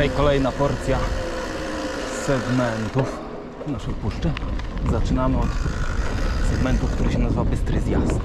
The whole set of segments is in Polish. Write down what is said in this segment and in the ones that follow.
Dzisiaj kolejna porcja segmentów naszej puszczy. Zaczynamy od segmentu, który się nazywa Bystry Zjazd.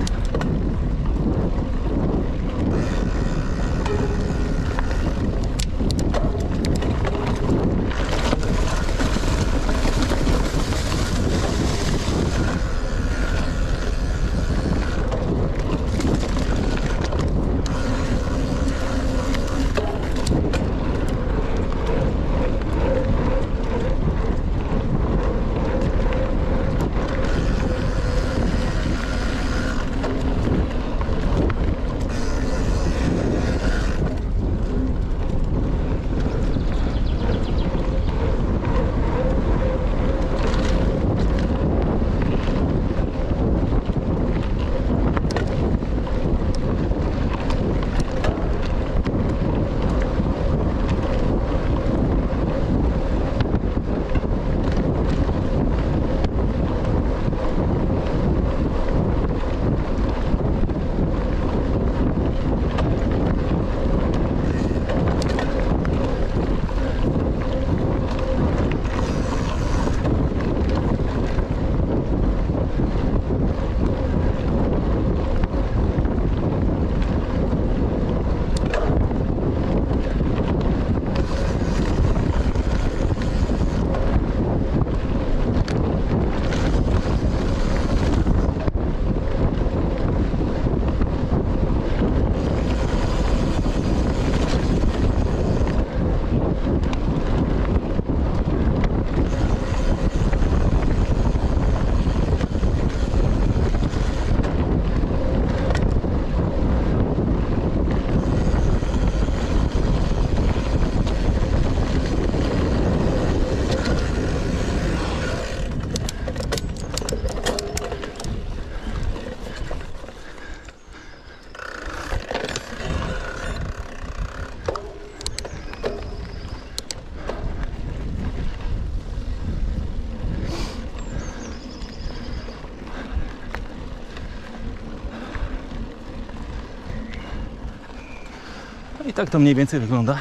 I tak to mniej więcej wygląda.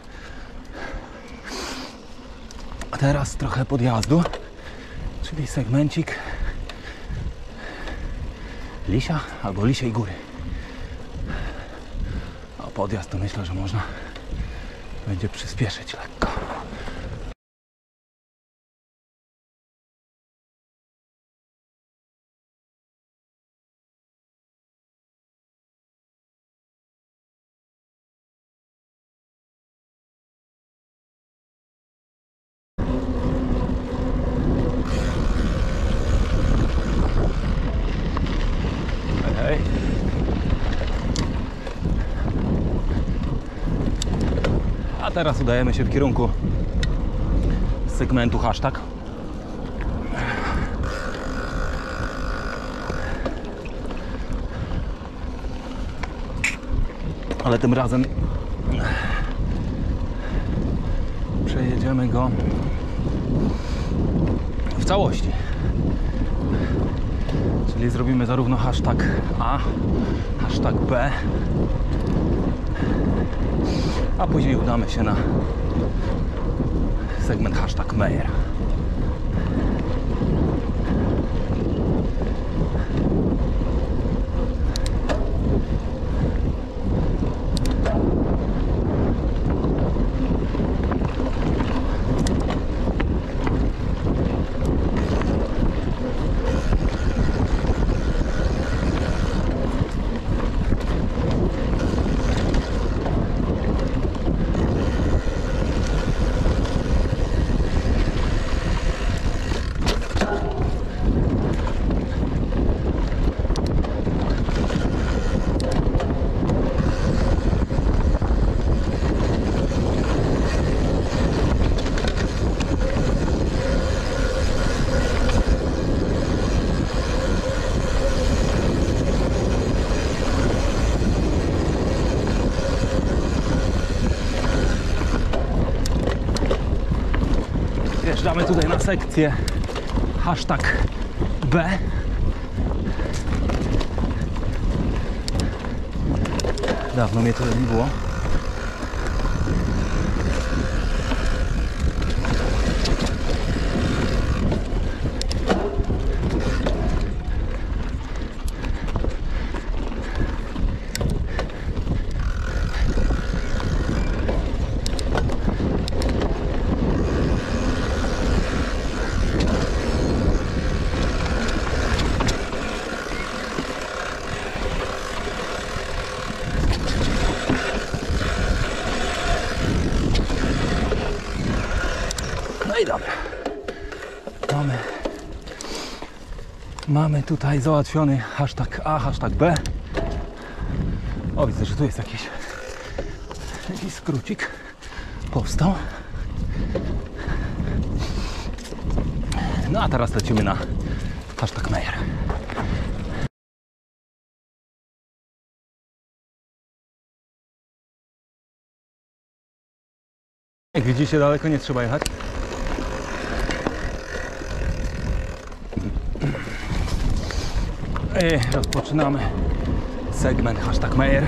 A teraz trochę podjazdu, czyli segmencik Lisia albo Lisiej Góry. A podjazd to myślę, że można będzie przyspieszyć lekko. A teraz udajemy się w kierunku segmentu hashtag. Ale tym razem przejedziemy go w całości. Czyli zrobimy zarówno hashtag A, hashtag B, a później udamy się na segment hashtag Meyer. Wjeżdżamy tutaj na sekcję hashtag B. Dawno mnie tyle nie było. Mamy tutaj załatwiony hashtag A, hashtag B. O, widzę, że tu jest jakiś skrócik powstał. No a teraz lecimy na hashtag Meyer. Jak widzicie, daleko nie trzeba jechać. I rozpoczynamy segment hashtag Meyer.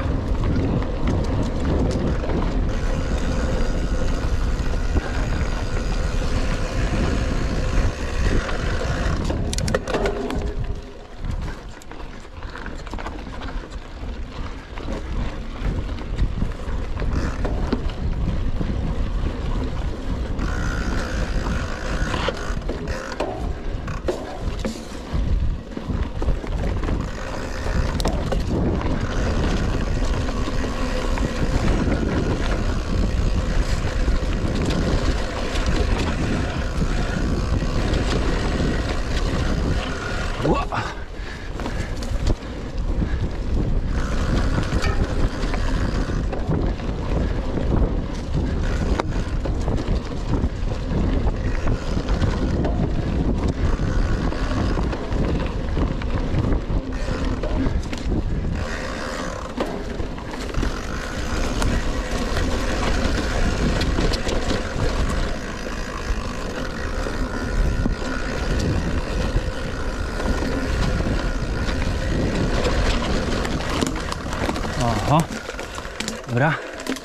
Oho, dobra.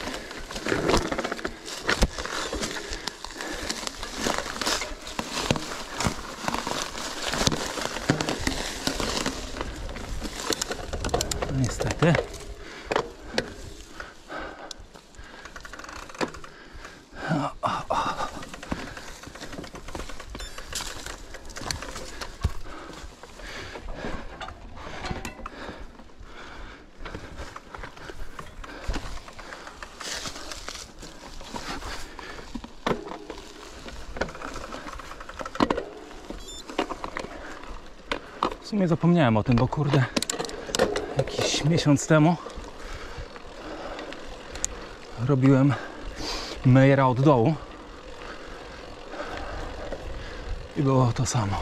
No niestety. W sumie zapomniałem o tym, bo kurde, jakiś miesiąc temu robiłem Meyera od dołu i było to samo.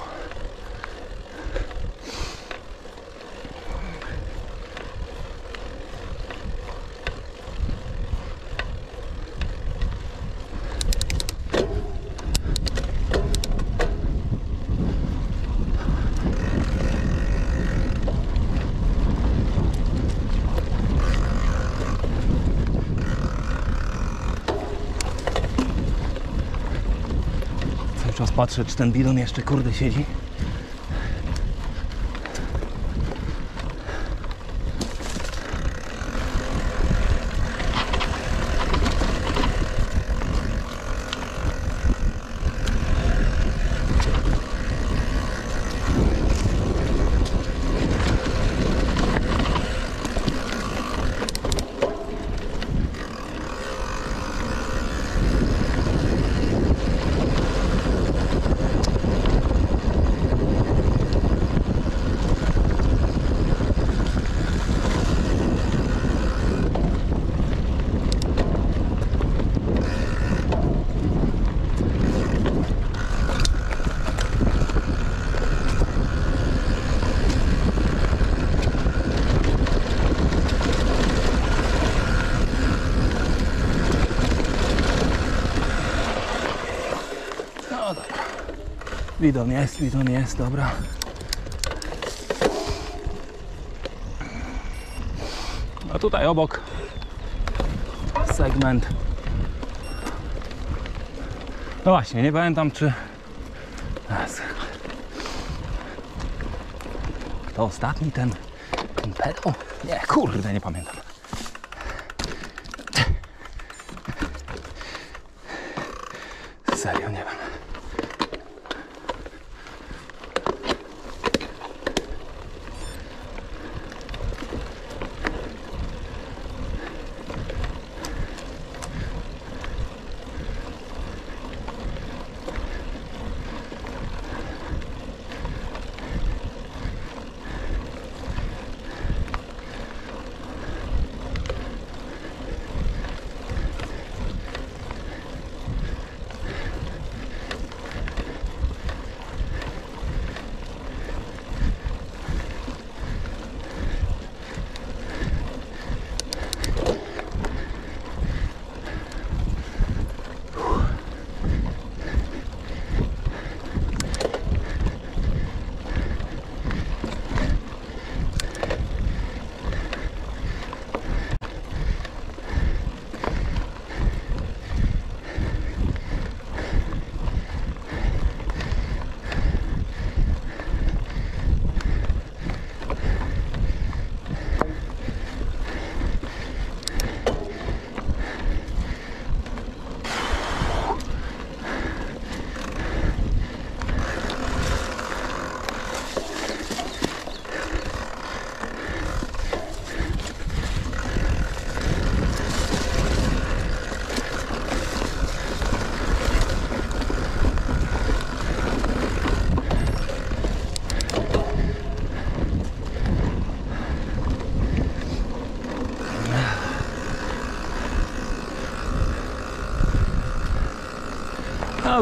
Cały czas patrzę, czy ten bidon jeszcze kurde siedzi. Bidon jest, dobra. A tutaj obok segment. No właśnie, nie pamiętam czy... Kto ostatni ten pedał? Nie, kurde, nie pamiętam. Serio, nie wiem.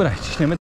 Dobra, ciśniemy.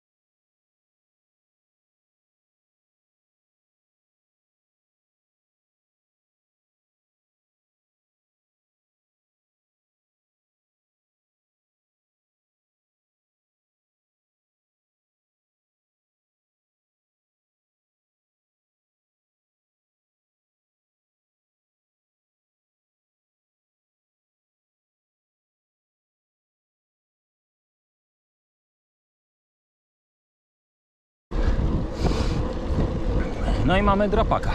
No i mamy drapaka.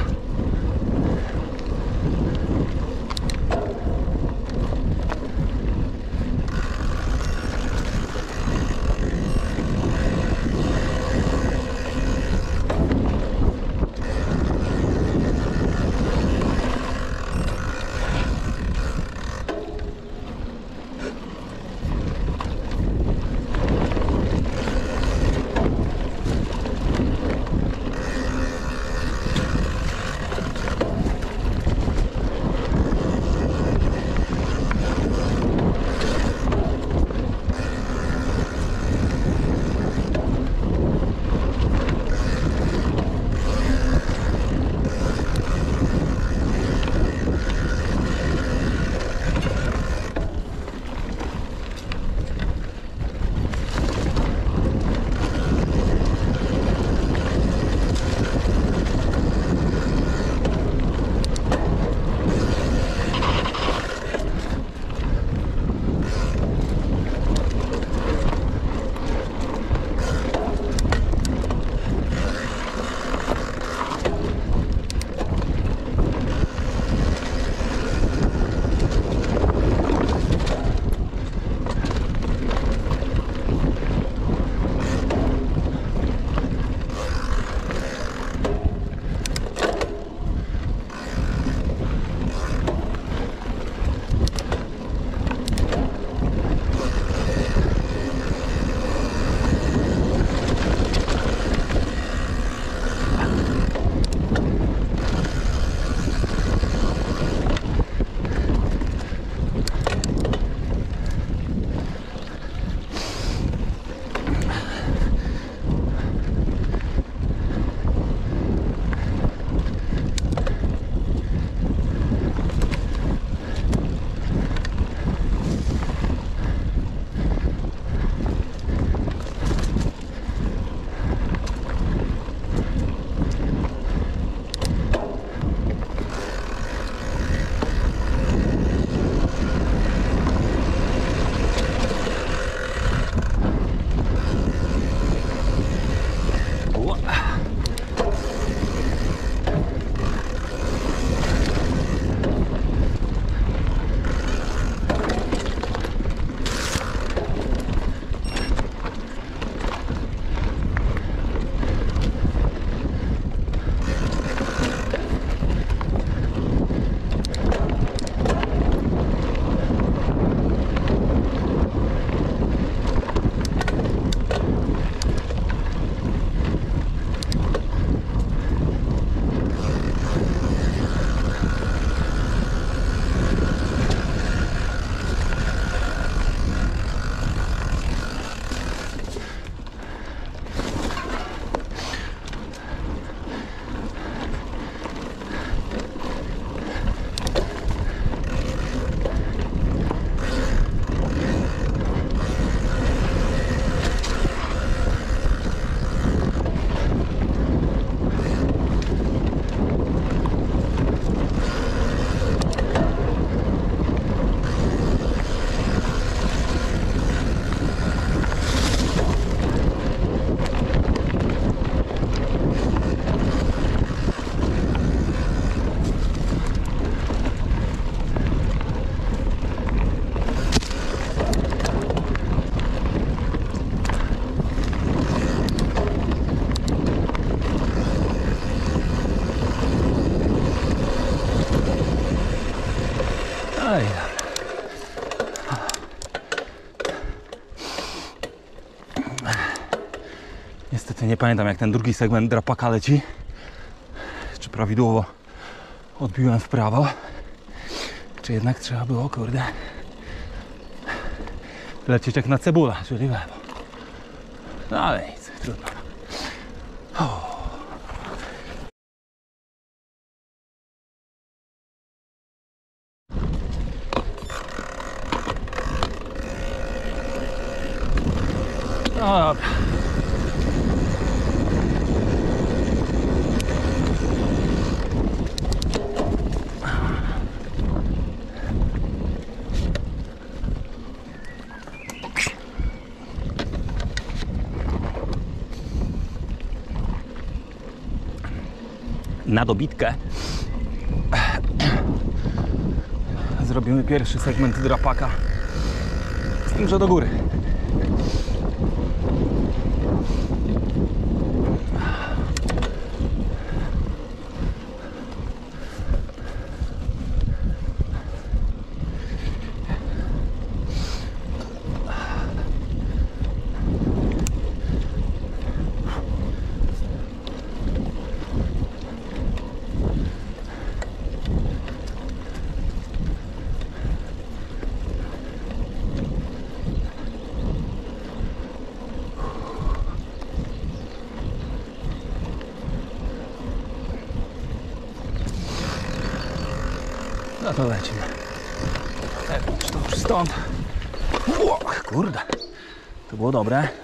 Aj. Niestety nie pamiętam, jak ten drugi segment drapaka leci. Czy prawidłowo odbiłem w prawo, czy jednak trzeba było, kurde, lecieć jak na cebula, czyli w lewo. No ale nic, trudno. No dobra. Na dobitkę zrobimy pierwszy segment drapaka, z tym, że do góry. No to lecimy. To już stąd. Kurde, to było dobre.